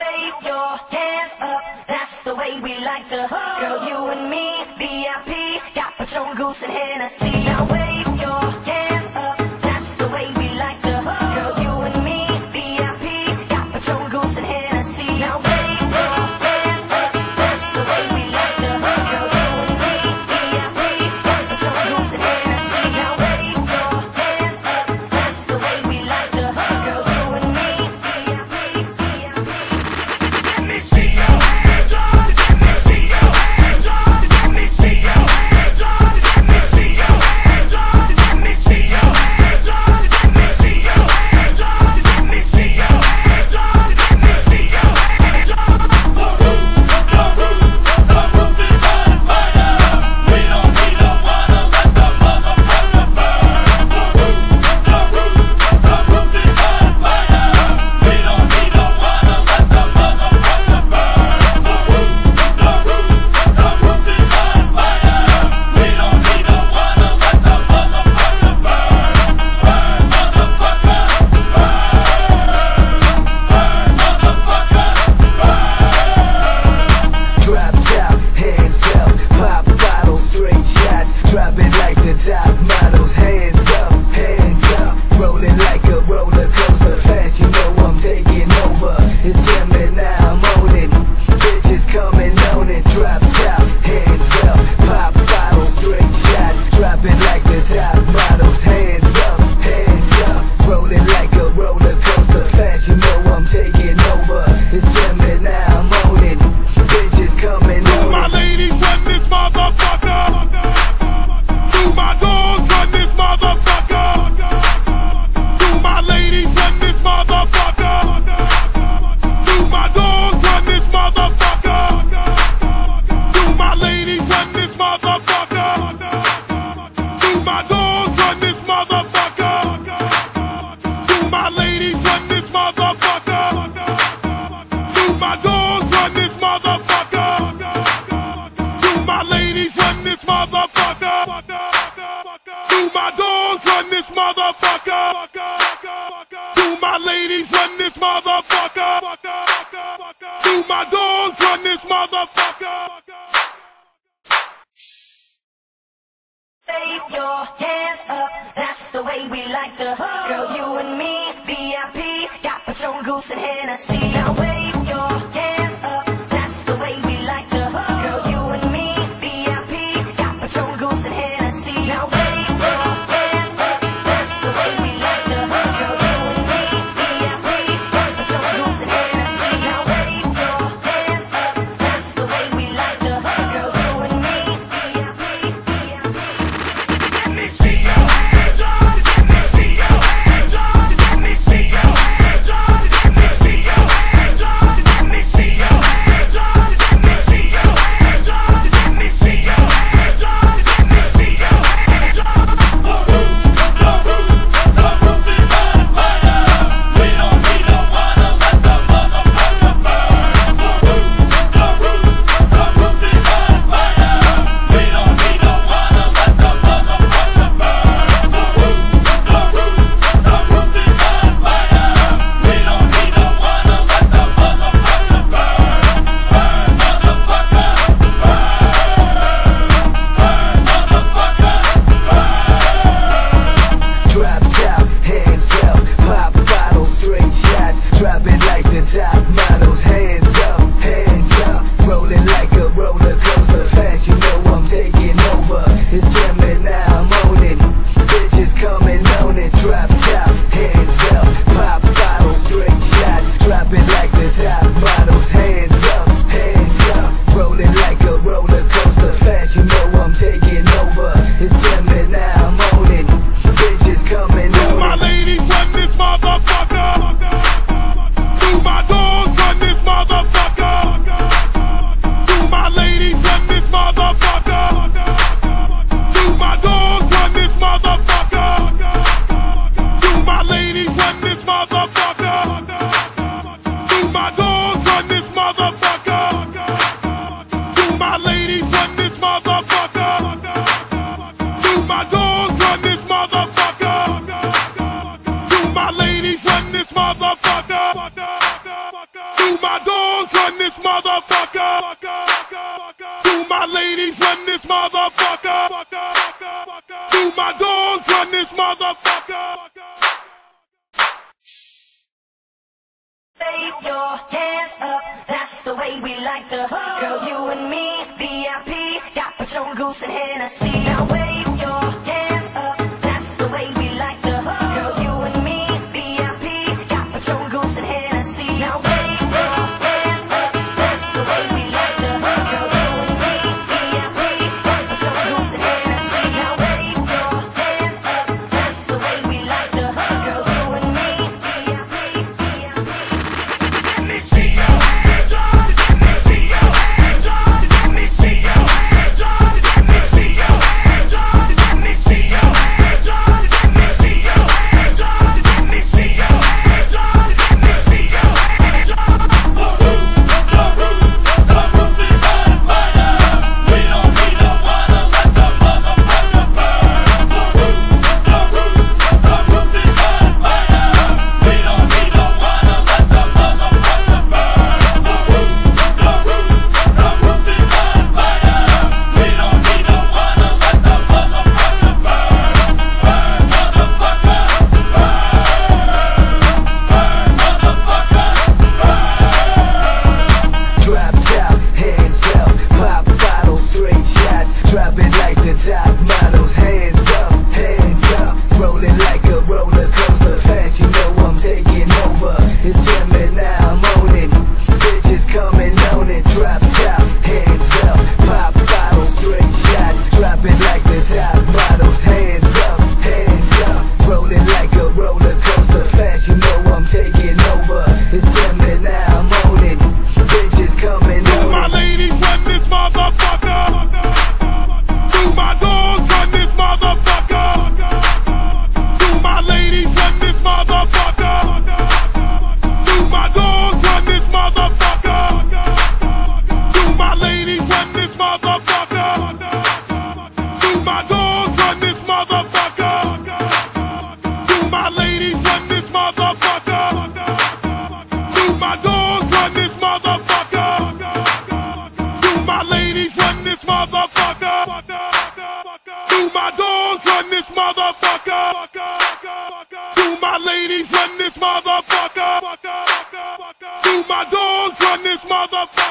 Wave your hands up, that's the way we like to. Girl, you and me, VIP, got Patron, Goose, and Hennessy. Now wave your hands up, that's the way we like to. Girl, you and me, VIP, got Patron, Goose, and Hennessy. Now wave your hands up, that's the way we like to. Girl, you and me, VIP, got Patron, Goose, and Hennessy. Now wave your hands up, that's the way we like to. Girl, you and me, VIP, VIP. Let me see your hands up. Let me see your hands up. Let me see your hands up. Let me see your hands up. Let me see your hands up. Let me see your hands up. Let me see your hands up. Let me see your hands up. The roof is on fire. We don't need no water, let the motherfucker burn. The roof is on fire. We don't need no water, let the motherfucker burn. The roof is on fire. We don't need no water, let the motherfucker burn. Burn, motherfucker, burn, motherfucker, Drop top, hands up, pop bottles, straight shots, drop it like the top models. Hands up, rolling like a roller coaster. Fast, you know I'm taking over. It's Gemini, I'm on it. Bitches coming on it. Drop top, hands up, pop bottles, straight shots, drop it like the top models. Hands up, rolling like a roller coaster. Fast, you know I'm taking over. It's Gemini, I'm on it. Bitches coming on my it. ladies run this motherfucker. Do my dogs run this motherfucker. Do my ladies run this motherfucker. Do my dogs run this motherfucker. Do my ladies run this motherfucker. Do my dogs run this motherfucker. Do my ladies run this motherfucker. Do my dogs run this motherfucker. Do my ladies run this motherfucker. Do my dogs run this motherfucker. Do my ladies run this motherfucker. Do my dogs run this motherfucker. Wave your hands up, that's the way we like to. Girl, you and me, VIP, got Patron, Goose, and Hennessy. Now wave your hands up, that's the way we like to. Girl, you and me, VIP, got Patron, Goose, and Hennessy. Now wave your hands up, that's the way we like to. Girl, you and me, VIP, got Patron, Goose, and Hennessy. Now wave your hands up, that's the way we like to. Girl, you and me, VIP, VIP. Let me see your hands up. Let me see your hands up. Let me see your hands up. Let me see your hands up. my dogs run this motherfucker. Do my ladies run this motherfucker. Do my dogs run this motherfucker. Wave your hands up, that's the way we like to. Girl, you and me, VIP, got Patron, Goose, and Hennessy. Now wave your hands up, that's the way we like to. Girl, you and me, VIP, got Patron, Goose, and Hennessy. Now wave your hands up, that's the way we like to. Girl, you and me, VIP, got Patron, Goose, and Hennessy. Now wave your hands up, that's the way we like to. Girl, you and me, VIP, VIP. Let me see your hands up. Let me see your hands up. Let me see your hands up. Let me see your hands up. Let me see your hands up. Let me see your hands up. Let me see your hands up. Let me see your hands up. The roof is on fire. We don't need no water, let the motherfucker burn. The roof is on fire. We don't need no water, let the motherfucker burn. The roof is on fire. We don't need no water, let the motherfucker burn. Burn, motherfucker, Drop top, hands up, pop bottles, straight shots, drop it like the top models. Hands up, rolling like a roller coaster. Fast, you know I'm taking over. It's Gemini, I'm on it. Bitches coming on it. Drop top, hands up, pop bottles, straight shots, drop it like the top models. Hands up, rolling like a roller coaster. Fast, you know I'm taking over. It's Gemini, I'm on it. Bitches coming Do my on it. ladies run this motherfucker. Do my dogs run this motherfucker. Do my ladies run this motherfucker. Do my dogs run this motherfucker. Do my ladies run this motherfucker. Do my dogs run this motherfucker. Do my ladies run this motherfucker. Do my dogs run this motherfucker. Do my ladies run this motherfucker. Do my dogs run this motherfucker. Do my ladies run this motherfucker. Do my dogs run this motherfucker.